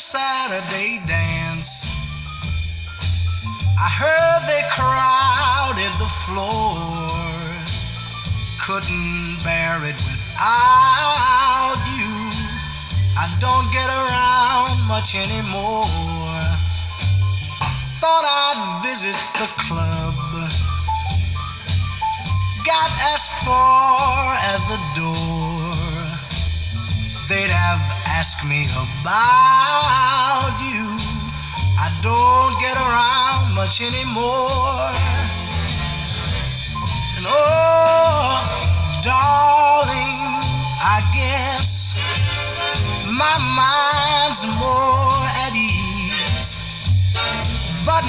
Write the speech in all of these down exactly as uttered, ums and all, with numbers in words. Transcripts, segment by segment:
Saturday dance. I heard they crowded the floor. Couldn't bear it without you. I don't get around much anymore. Thought I'd visit the club. Got as far as the door. They'd have asked me about you. I don't get around much anymore. And oh, darling, I guess my mind's more at ease. But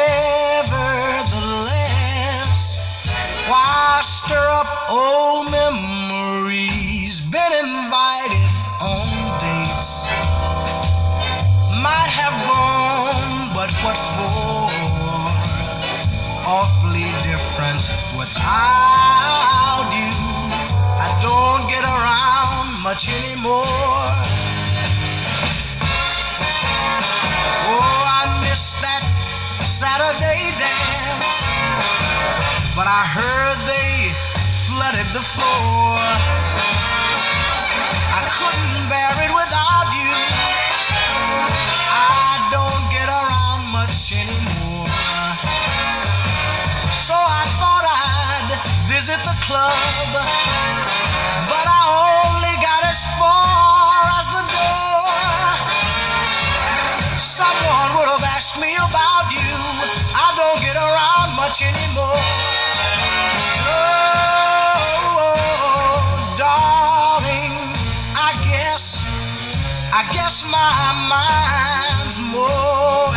nevertheless, why stir up old memories? Been invited on dates, might have gone, but what for? Awfully different without you. I don't get around much anymore. Oh, I miss that Saturday dance, but I heard they flooded the floor. I couldn't bear it without you. I don't get around much anymore. So I thought I'd visit the club, but I only got as far as the door. Someone would have asked me about you. I don't get around much anymore. I guess my mind's more